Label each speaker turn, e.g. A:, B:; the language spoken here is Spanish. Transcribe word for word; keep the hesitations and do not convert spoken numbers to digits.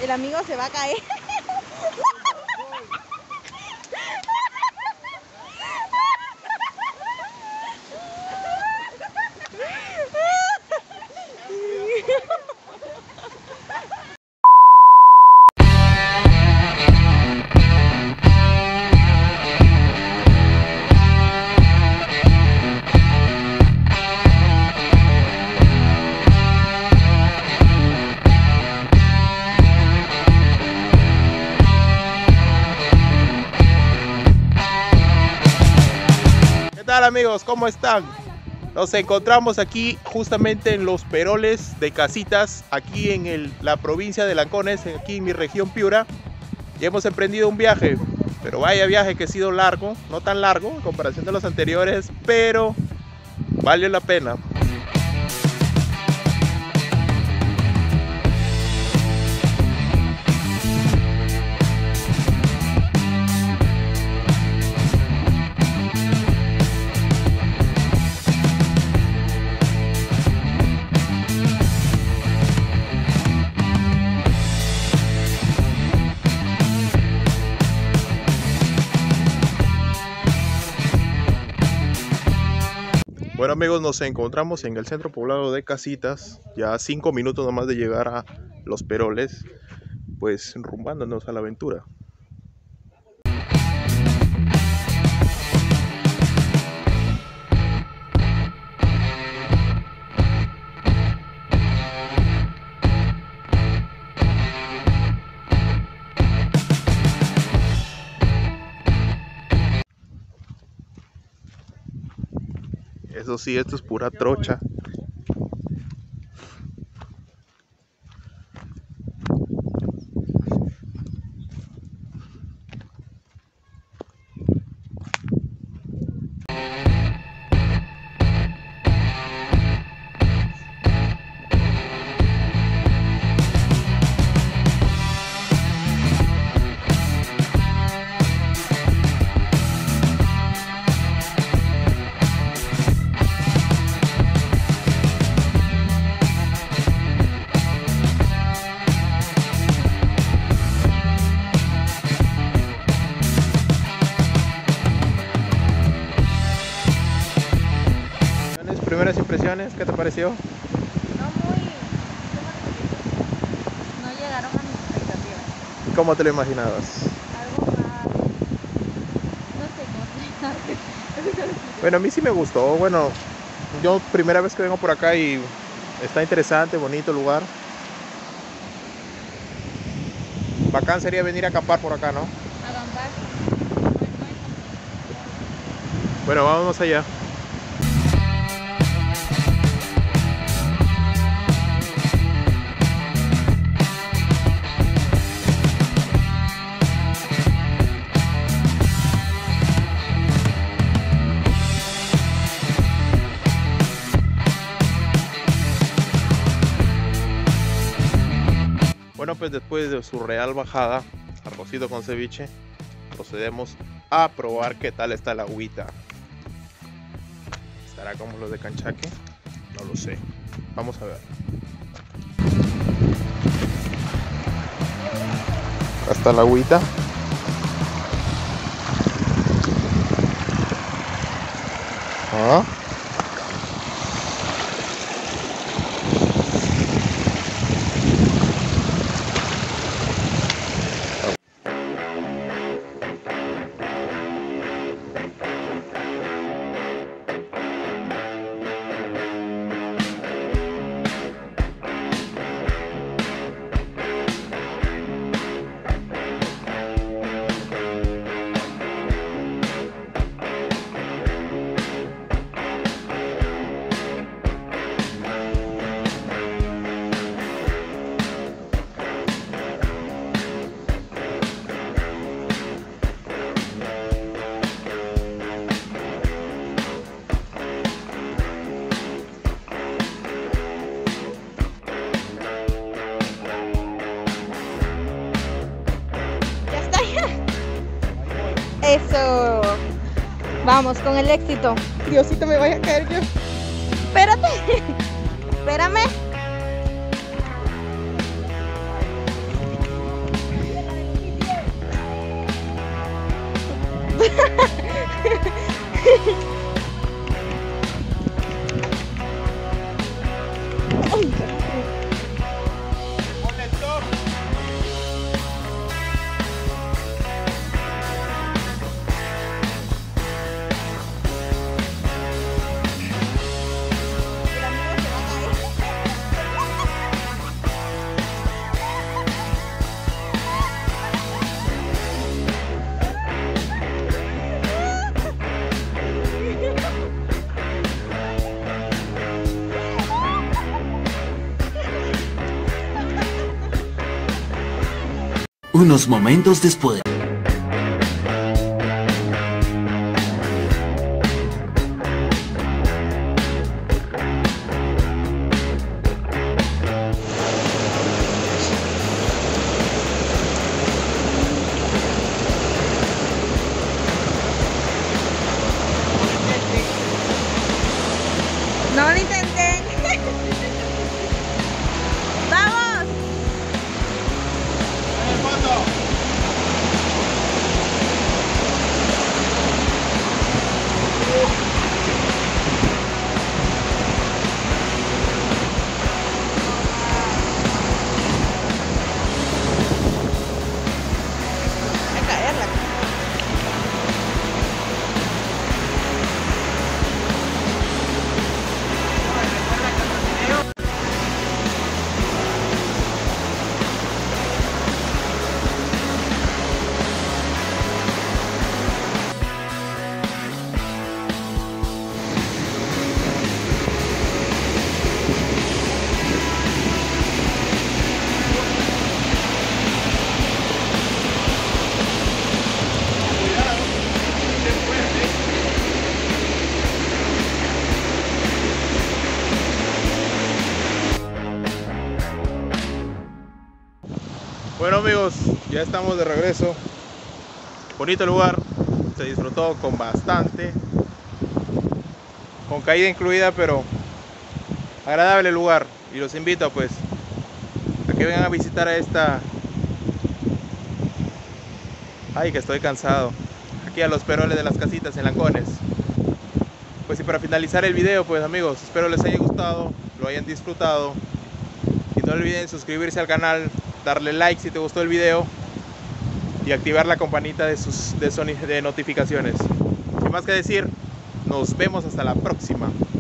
A: el amigo se va a caer.
B: ¿Qué tal, amigos? ¿Cómo están? Nos encontramos aquí justamente en los peroles de Casitas, aquí en el, la provincia de Lancones, aquí en mi región Piura, y hemos emprendido un viaje, pero vaya viaje que ha sido largo, no tan largo en comparación de los anteriores, pero valió la pena. Bueno, amigos, nos encontramos en el centro poblado de Casitas, ya a cinco minutos nomás de llegar a Los Peroles, pues rumbándonos a la aventura. Eso sí, esto es pura trocha. Primeras impresiones, ¿qué te pareció?
A: No muy... No llegaron a mis expectativas.
B: ¿Cómo te lo imaginabas?
A: Algo raro. No sé cómo se...
B: Bueno, a mí sí me gustó. Bueno, yo primera vez que vengo por acá y está interesante, bonito el lugar. Bacán sería venir a acampar por acá, ¿no?
A: Acampar.
B: Bueno, vámonos allá. Bueno, pues después de su real bajada, arrocito con ceviche, procedemos a probar qué tal está la agüita. ¿Estará como los de Canchaque? No lo sé. Vamos a ver. Acá está la agüita. ¿Ah?
A: Eso. Vamos con el éxito.
C: Diosito, me vaya a caer yo.
A: Espérate. Espérame.
B: Ponle stop.
D: Unos momentos después.
A: No lo intenten. ¡Vamos!
B: En foto.
A: A caerla.
B: Bueno amigos, ya estamos de regreso. Bonito lugar, se disfrutó con bastante, con caída incluida, pero agradable lugar. Y los invito pues a que vengan a visitar a esta... Ay, que estoy cansado. Aquí a los peroles de las casitas en Lancones. Pues y para finalizar el video, pues amigos, espero les haya gustado, lo hayan disfrutado. Y no olviden suscribirse al canal, darle like si te gustó el video y activar la campanita de, sus, de, son, de notificaciones. Sin más que decir, nos vemos hasta la próxima.